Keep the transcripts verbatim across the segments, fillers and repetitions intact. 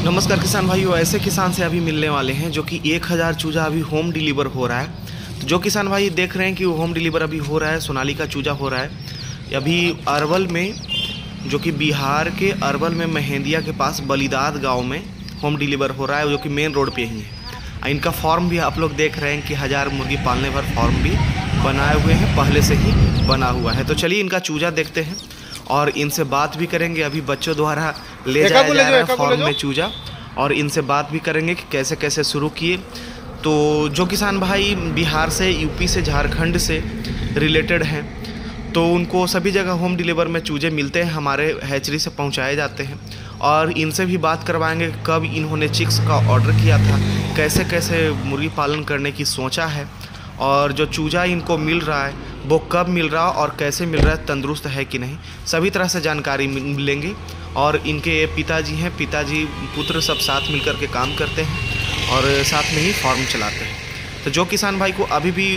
नमस्कार किसान भाइयों, ऐसे किसान से अभी मिलने वाले हैं जो कि एक हज़ार चूजा अभी होम डिलीवर हो रहा है। तो जो किसान भाई देख रहे हैं कि वो होम डिलीवर अभी हो रहा है, सोनालिका चूजा हो रहा है अभी अरवल में, जो कि बिहार के अरवल में मेहंदिया के पास बलिदाद गांव में होम डिलीवर हो रहा है, जो कि मेन रोड पे ही है। इनका फॉर्म भी आप लोग देख रहे हैं कि हज़ार मुर्गी पालने पर फॉर्म भी बनाए हुए हैं, पहले से ही बना हुआ है। तो चलिए इनका चूजा देखते हैं और इनसे बात भी करेंगे। अभी बच्चों द्वारा ले जाया जा रहा है फॉर्म में चूजा, और इनसे बात भी करेंगे कि कैसे कैसे शुरू किए। तो जो किसान भाई बिहार से, यूपी से, झारखंड से रिलेटेड हैं, तो उनको सभी जगह होम डिलीवर में चूजे मिलते हैं, हमारे हैचरी से पहुंचाए जाते हैं। और इनसे भी बात करवाएंगे कब इन्होंने चिक्स का ऑर्डर किया था, कैसे कैसे मुर्गी पालन करने की सोचा है, और जो चूजा इनको मिल रहा है वो कब मिल रहा है और कैसे मिल रहा है, तंदुरुस्त है कि नहीं, सभी तरह से जानकारी मिलेंगे। और इनके पिताजी हैं, पिताजी पुत्र सब साथ मिलकर के काम करते हैं और साथ में ही फार्म चलाते हैं। तो जो किसान भाई को अभी भी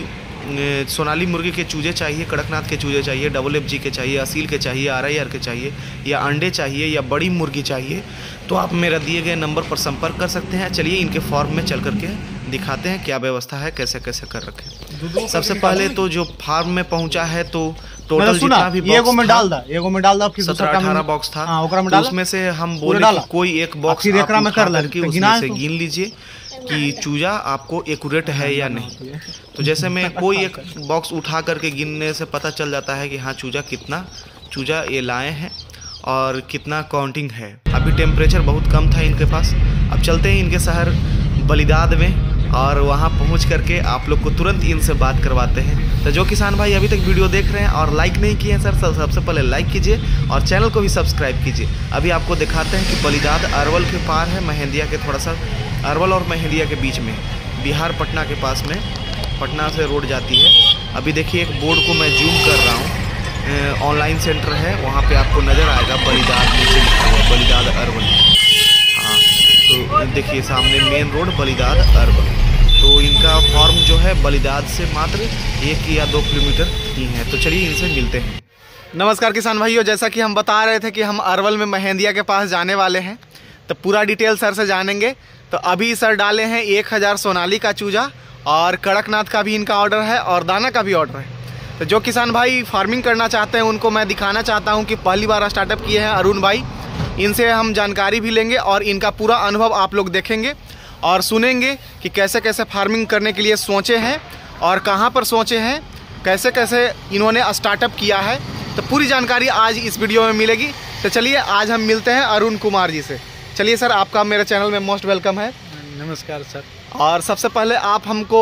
सोनाली मुर्गी के चूजे चाहिए, कड़कनाथ के चूजे चाहिए, डबल एफ जी के चाहिए, असील के चाहिए, आर आई आर के चाहिए, या अंडे चाहिए, या बड़ी मुर्गी चाहिए, तो आप मेरा दिए गए नंबर पर संपर्क कर सकते हैं। चलिए इनके फार्म में चल करके दिखाते हैं क्या व्यवस्था है, कैसे कैसे कर रखे। सबसे पहले तो जो फार्म में पहुंचा है, तो टोटल जितना भी एगो में डाल दा, एगो में डाल दा, सत्रह अठारह बॉक्स था, तो उसमें से हम बोले कि कोई एक बॉक्स आप उठा करके उसमें से गिन लीजिए कि चूजा आपको एक्यूरेट है या नहीं। तो जैसे में कोई एक बॉक्स उठा करके गिनने से पता चल जाता है कि हाँ चूजा कितना चूजा ये लाए हैं और कितना काउंटिंग है। अभी टेम्परेचर बहुत कम था इनके पास। अब चलते हैं इनके शहर बलिदाद में और वहाँ पहुँच करके आप लोग को तुरंत इनसे बात करवाते हैं। तो जो किसान भाई अभी तक वीडियो देख रहे हैं और लाइक नहीं किए हैं सर, सबसे पहले लाइक कीजिए और चैनल को भी सब्सक्राइब कीजिए। अभी आपको दिखाते हैं कि बलिदाद अरवल के पार है, मेहंदिया के थोड़ा सा अरवल और मेहंदिया के बीच में, बिहार पटना के पास में, पटना से रोड जाती है। अभी देखिए एक बोर्ड को मैं जूम कर रहा हूँ, ऑनलाइन सेंटर है, वहाँ पे आपको नज़र आएगा बलिदाद नीचे लिखा हुआ, बलिदाद अरवल। हाँ, तो देखिए सामने मेन रोड बलिदाद अरवल। तो इनका फॉर्म जो है बलिदाद से मात्र एक या दो किलोमीटर ही है। तो चलिए इनसे मिलते हैं। नमस्कार किसान भाइयों, जैसा कि हम बता रहे थे कि हम अरवल में मेहंदिया के पास जाने वाले हैं, तो पूरा डिटेल सर से जानेंगे। तो अभी सर डाले हैं एक हज़ार सोनाली का चूजा, और कड़कनाथ का भी इनका ऑर्डर है और दाना का भी ऑर्डर है। तो जो किसान भाई फार्मिंग करना चाहते हैं उनको मैं दिखाना चाहता हूं कि पहली बार स्टार्टअप किए हैं अरुण भाई। इनसे हम जानकारी भी लेंगे और इनका पूरा अनुभव आप लोग देखेंगे और सुनेंगे कि कैसे कैसे फार्मिंग करने के लिए सोचे हैं और कहां पर सोचे हैं, कैसे कैसे इन्होंने स्टार्टअप किया है। तो पूरी जानकारी आज इस वीडियो में मिलेगी। तो चलिए आज हम मिलते हैं अरुण कुमार जी से। चलिए सर, आपका मेरे चैनल में मोस्ट वेलकम है। नमस्कार सर। और सबसे पहले आप हमको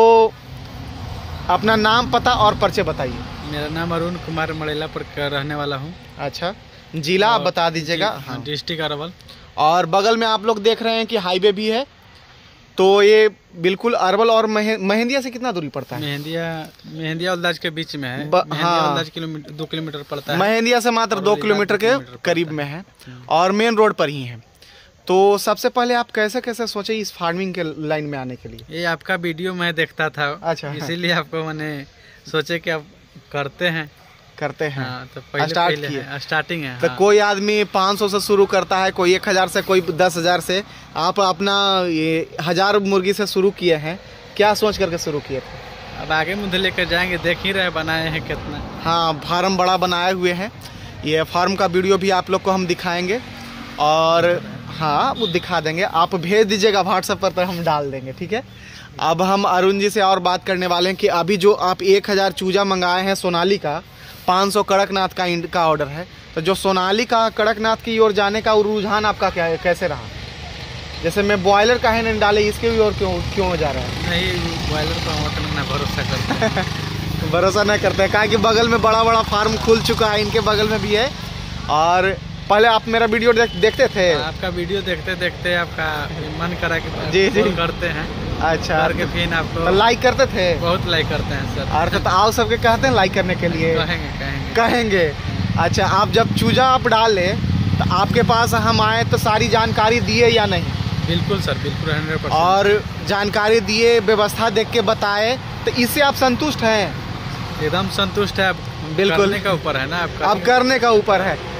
अपना नाम, पता और परिचय बताइए। मेरा नाम अरुण कुमार मड़ेलापुर का रहने वाला हूँ। अच्छा, जिला आप बता दीजिएगा। हाँ, डिस्ट्रिक्ट अरवल। और बगल में आप लोग देख रहे हैं कि हाईवे भी है, तो ये बिल्कुल अरवल और मेहंदिया से कितना दूरी पड़ता है? मेहंदिया मेहंदिया उल्दाज के बीच में है। हाँ, किलोमीटर दो किलोमीटर पड़ता है। मेहंदिया से मात्र दो किलोमीटर के करीब में है और मेन रोड पर ही है। तो सबसे पहले आप कैसे कैसे सोचे इस फार्मिंग के लाइन में आने के लिए? ये आपका वीडियो मैं देखता था। अच्छा, इसीलिए आपको मैंने सोचे कि आप करते हैं करते हैं हाँ, तो पहले स्टार्ट पहले है, स्टार्टिंग है। तो हाँ। कोई आदमी पाँच सौ से शुरू करता है, कोई एक हजार से, कोई दस हजार से। आप अपना ये हजार मुर्गी से शुरू किए हैं, क्या सोच करके शुरू किए थे? अब आगे मुझे लेकर जाएंगे, देख ही रहे बनाए हैं कितना। हाँ, फार्म बड़ा बनाए हुए हैं। ये फार्म का वीडियो भी आप लोग को हम दिखाएंगे और हाँ वो दिखा देंगे। आप भेज दीजिएगा व्हाट्सएप पर, तो हम डाल देंगे, ठीक है। अब हम अरुण जी से और बात करने वाले हैं कि अभी जो आप एक हज़ार चूजा मंगाए हैं सोनाली का, पाँच सौ कड़कनाथ का का ऑर्डर है, तो जो सोनाली का कड़कनाथ की ओर जाने का रुझान आपका क्या है, कैसे रहा? जैसे मैं बॉयलर का है नहीं डाले, इसके भी और क्यों क्यों जा रहा है? नहीं, बॉयलर पर ना भरोसा करते हैं। भरोसा नहीं करते हैं, कहा कि बगल में बड़ा बड़ा फार्म खुल चुका है, इनके बगल में भी है। और पहले आप मेरा वीडियो देख, देखते थे? आपका वीडियो देखते देखते आपका मन करा कि जी जी करते हैं। अच्छा, करके फिर आपको लाइक करते थे? बहुत लाइक करते हैं सर। और तो आप सबके कहते हैं लाइक करने के लिए? कहेंगे कहेंगे कहेंगे। अच्छा, आप जब चूजा आप डाले तो आपके पास हम आए तो सारी जानकारी दिए या नहीं? बिल्कुल सर, बिल्कुल हंड्रेड परसेंट। और जानकारी दिए, व्यवस्था देख के बताए, तो इससे आप संतुष्ट हैं? एकदम संतुष्ट है। बिल्कुल, करने का ऊपर है ना आपका। अब करने का ऊपर है।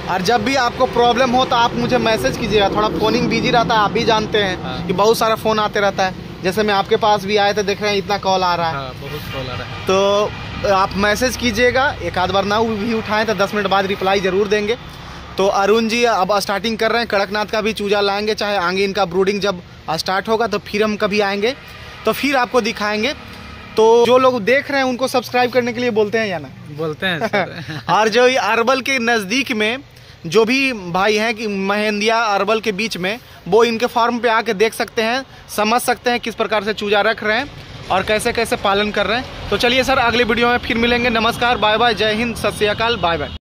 और जब भी आपको प्रॉब्लम हो तो आप मुझे मैसेज कीजिएगा। थोड़ा फोनिंग बिजी रहता है, आप भी जानते हैं हाँ। कि बहुत सारा फ़ोन आते रहता है। जैसे मैं आपके पास भी आए थे, देख रहे हैं इतना कॉल आ रहा है हाँ, बहुत कॉल आ रहा है। तो आप मैसेज कीजिएगा, एक आध बार ना भी उठाएं तो दस मिनट बाद रिप्लाई ज़रूर देंगे। तो अरुण जी अब स्टार्टिंग कर रहे हैं, कड़कनाथ का भी चूजा लाएंगे, चाहे आगे इनका ब्रूडिंग जब स्टार्ट होगा तो फिर हम कभी आएंगे तो फिर आपको दिखाएंगे। तो जो लोग देख रहे हैं उनको सब्सक्राइब करने के लिए बोलते हैं या ना? बोलते हैं सर। और जो ये अरवल के नज़दीक में जो भी भाई हैं कि महेंदिया अरवल के बीच में, वो इनके फार्म पे आके देख सकते हैं, समझ सकते हैं किस प्रकार से चूजा रख रहे हैं और कैसे कैसे पालन कर रहे हैं। तो चलिए सर, अगले वीडियो में फिर मिलेंगे। नमस्कार, बाय बाय, जय हिंद, सत श्री अकाल, बाय बाय।